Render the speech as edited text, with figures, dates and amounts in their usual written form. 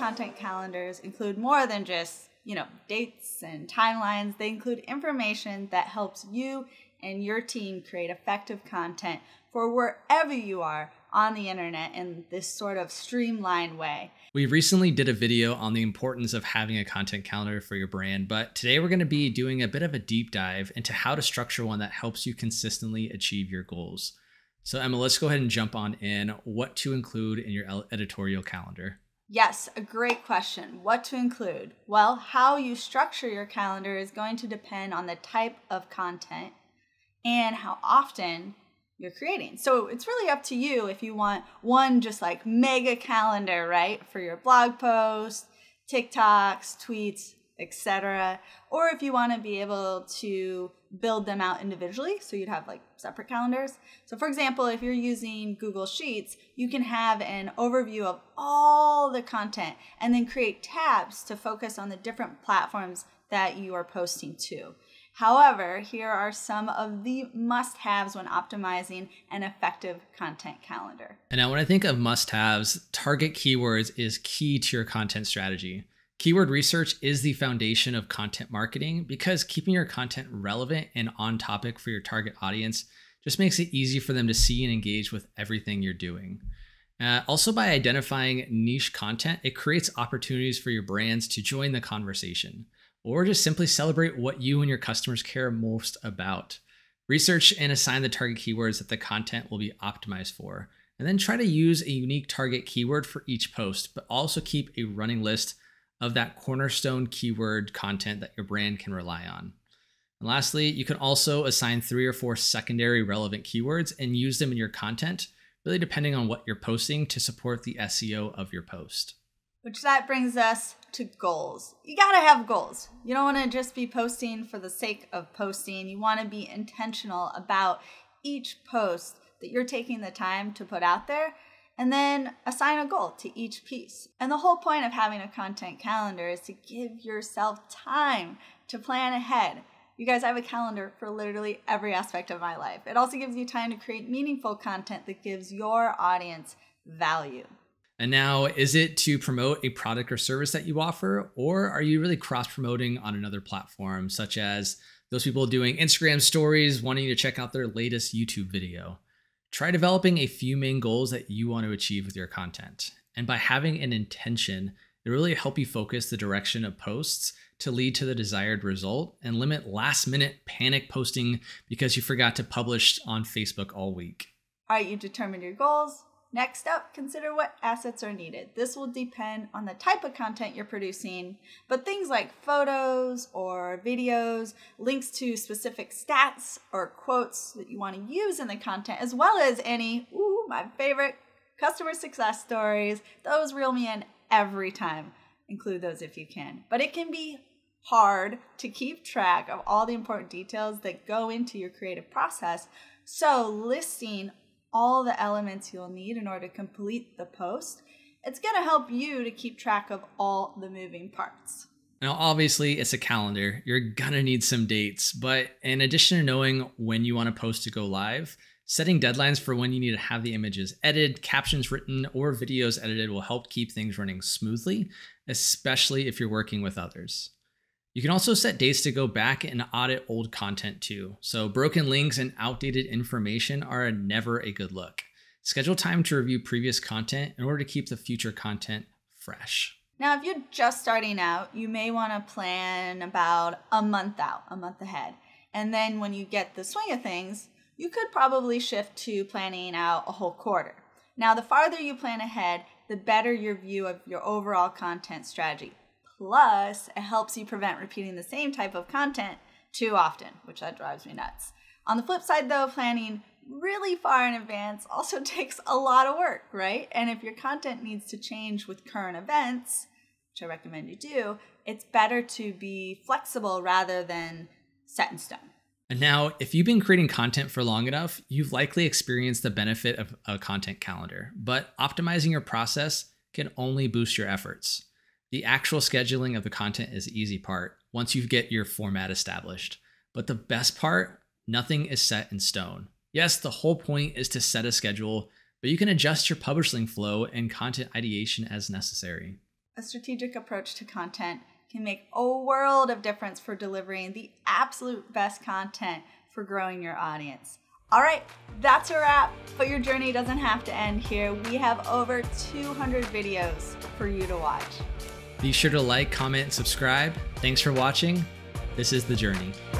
content calendars include more than just, dates and timelines. They include information that helps you and your team create effective content for wherever you are on the internet in this sort of streamlined way. We recently did a video on the importance of having a content calendar for your brand, but today we're going to be doing a bit of a deep dive into how to structure one that helps you consistently achieve your goals. So Emma, let's go ahead and jump on in what to include in your editorial calendar. Yes, a great question. What to include? Well, how you structure your calendar is going to depend on the type of content and how often you're creating. So it's really up to you if you want one just like mega calendar, right? For your blog posts, TikToks, tweets, etc. Or if you want to be able to build them out individually, so you'd have like separate calendars. So for example, if you're using Google Sheets, you can have an overview of all the content and then create tabs to focus on the different platforms that you are posting to. However, here are some of the must-haves when optimizing an effective content calendar. And now when I think of must-haves, target keywords is key to your content strategy. Keyword research is the foundation of content marketing because keeping your content relevant and on topic for your target audience just makes it easy for them to see and engage with everything you're doing. Also, by identifying niche content, it creates opportunities for your brands to join the conversation, or just simply celebrate what you and your customers care most about. Research and assign the target keywords that the content will be optimized for, and then try to use a unique target keyword for each post, but also keep a running list of that cornerstone keyword content that your brand can rely on. And lastly, you can also assign 3 or 4 secondary relevant keywords and use them in your content, really depending on what you're posting to support the SEO of your post. Which that brings us to goals. You gotta have goals. You don't wanna just be posting for the sake of posting. You wanna be intentional about each post that you're taking the time to put out there, and then assign a goal to each piece. And the whole point of having a content calendar is to give yourself time to plan ahead. You guys, I have a calendar for literally every aspect of my life. It also gives you time to create meaningful content that gives your audience value. And now, is it to promote a product or service that you offer, or are you really cross-promoting on another platform, such as those people doing Instagram stories wanting to check out their latest YouTube video? Try developing a few main goals that you want to achieve with your content. And by having an intention, it really help you focus the direction of posts to lead to the desired result and limit last-minute panic posting because you forgot to publish on Facebook all week. All right, you determined your goals. Next up, consider what assets are needed. This will depend on the type of content you're producing, but things like photos or videos, links to specific stats or quotes that you want to use in the content, as well as any, my favorite, customer success stories. Those reel me in every time. Include those if you can. But it can be hard to keep track of all the important details that go into your creative process. So listing all the elements you'll need in order to complete the post, it's going to help you to keep track of all the moving parts. Now, obviously, it's a calendar. You're gonna need some dates, but in addition to knowing when you want a post to go live, setting deadlines for when you need to have the images edited, captions written, or videos edited will help keep things running smoothly, especially if you're working with others. You can also set dates to go back and audit old content too. So broken links and outdated information are never a good look. Schedule time to review previous content in order to keep the future content fresh. Now, if you're just starting out, you may want to plan about a month out, a month ahead. And then when you get the swing of things, you could probably shift to planning out a whole quarter. Now, the farther you plan ahead, the better your view of your overall content strategy. Plus, it helps you prevent repeating the same type of content too often, which that drives me nuts. On the flip side though, planning really far in advance also takes a lot of work, right? And if your content needs to change with current events, which I recommend you do, it's better to be flexible rather than set in stone. And now, if you've been creating content for long enough, you've likely experienced the benefit of a content calendar, but optimizing your process can only boost your efforts. The actual scheduling of the content is the easy part once you get your format established. But the best part, nothing is set in stone. Yes, the whole point is to set a schedule, but you can adjust your publishing flow and content ideation as necessary. A strategic approach to content can make a world of difference for delivering the absolute best content for growing your audience. All right, that's a wrap, but your journey doesn't have to end here. We have over 200 videos for you to watch. Be sure to like, comment, and subscribe. Thanks for watching. This is The Journey.